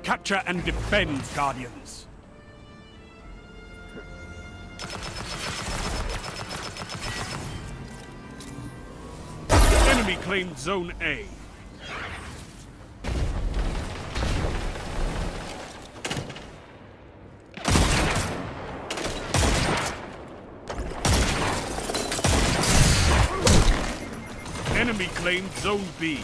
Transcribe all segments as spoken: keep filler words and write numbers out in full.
Capture and defend, Guardians. Enemy claimed Zone A. Enemy claimed Zone B.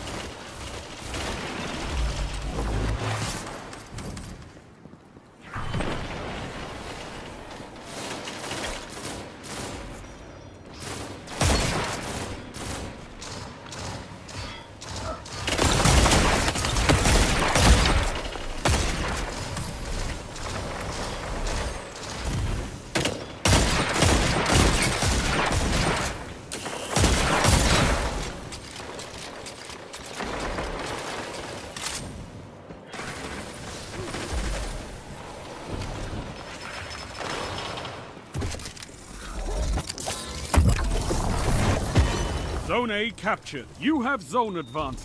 Zone A captured. You have zone advantage.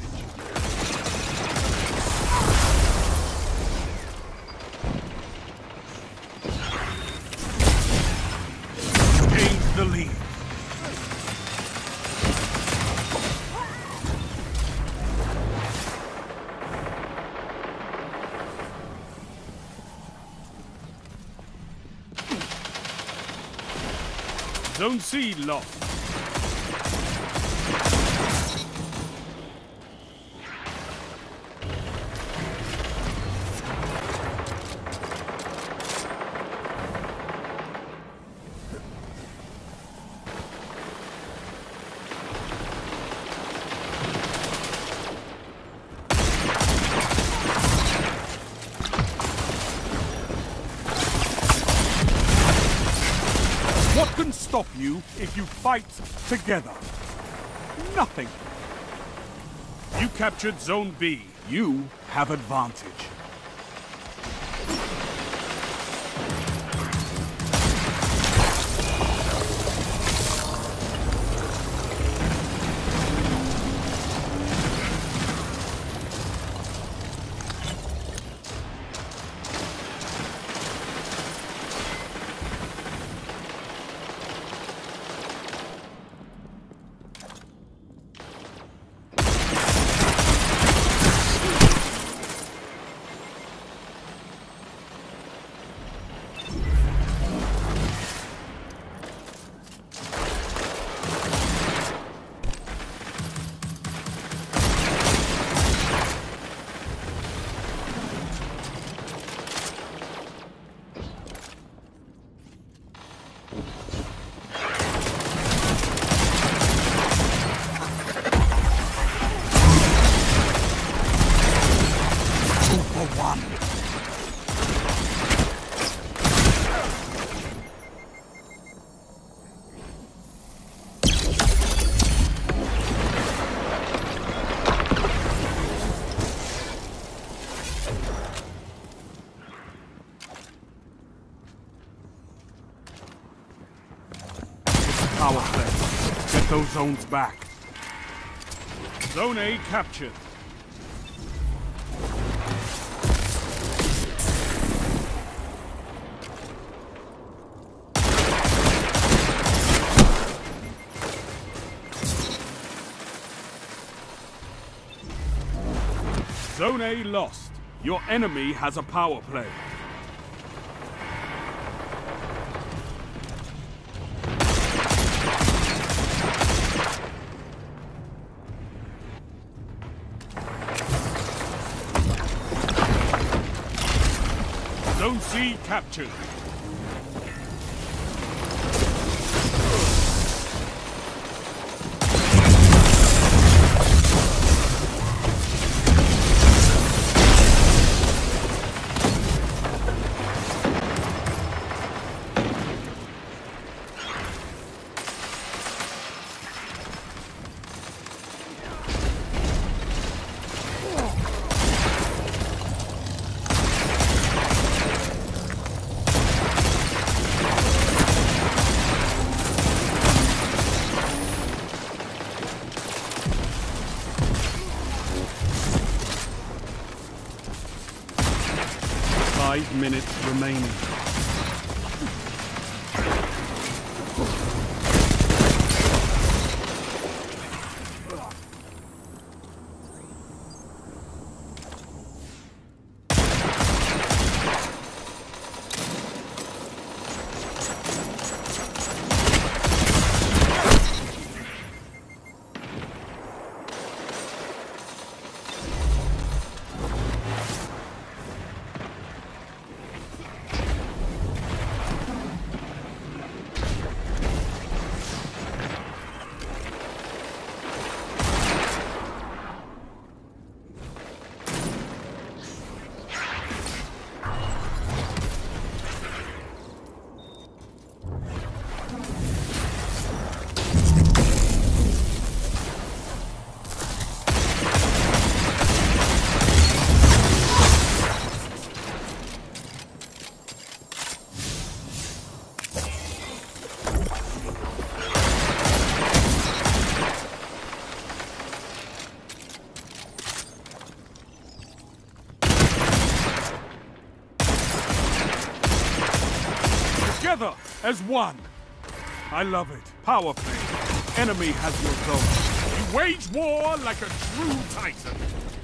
Gains the lead. Zone C lost. What can stop you if you fight together? Nothing. You captured Zone B. You have advantage. Power play. Get those zones back. Zone A captured. Zone A lost. Your enemy has a power play. Zone C captured. Five minutes remaining. Together as one. I love it. Power play. Enemy has your zone. You wage war like a true titan.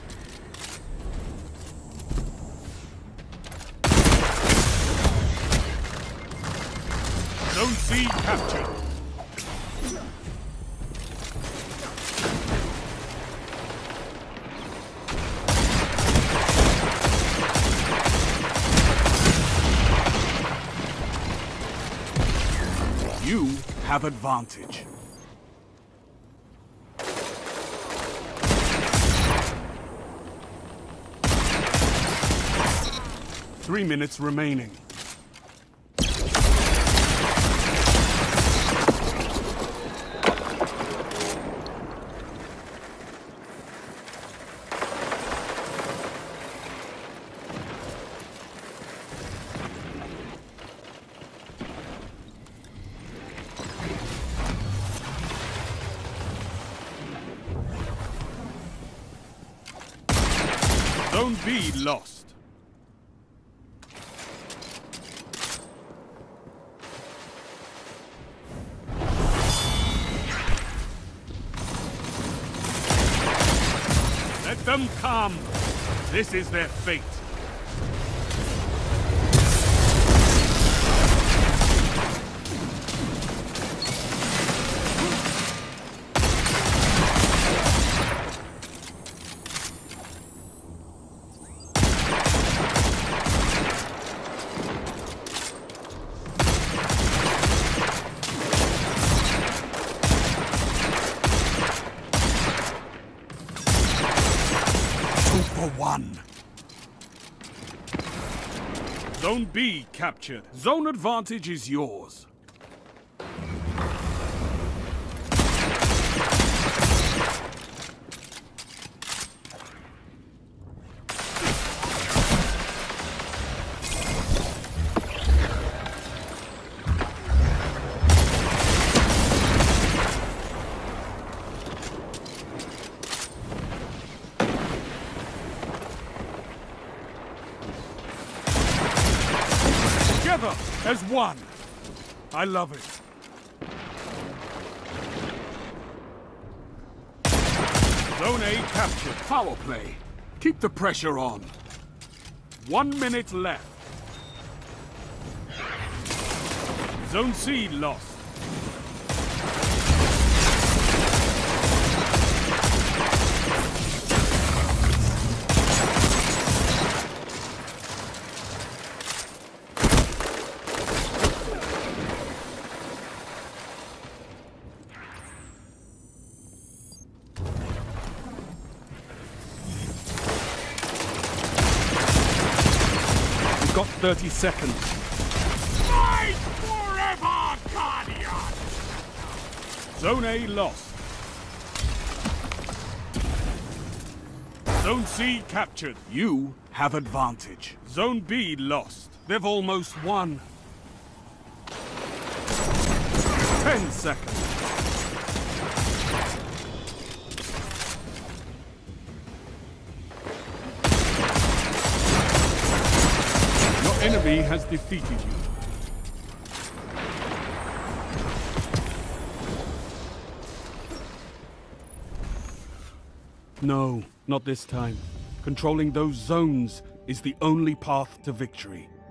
Zone C captured. You have advantage. Three minutes remaining. Zone B lost. Let them come. This is their fate. For one. Zone B captured. Zone advantage is yours. Together as one. I love it. Zone A captured. Power play. Keep the pressure on. One minute left. Zone C lost. Got thirty seconds. Fight forever, Guardian! Zone A lost. Zone C captured. You have advantage. Zone B lost. They've almost won. Ten seconds. enemy has defeated you. No, not this time. Controlling those zones is the only path to victory.